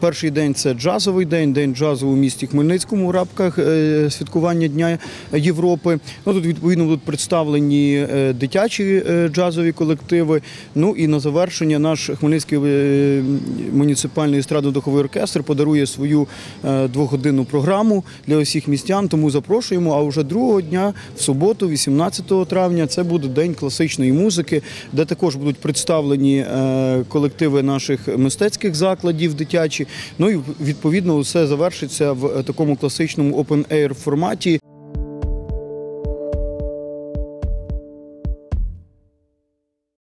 Перший день – це джазовий день, день джазу у місті Хмельницькому в рамках святкування Дня Європи. Тут, відповідно, будуть представлені дитячі джазові колективи. І на завершення наш Хмельницький муніципальний естрадно-духовий оркестр подарує свою двогодинну програму для усіх містян, тому запрошуємо. А вже другого дня, в суботу, 18 травня, це буде День класичної музики, де також будуть представлені колективи наших мистецьких закладів дитячі. І, відповідно, все завершиться в такому класичному open-air форматі.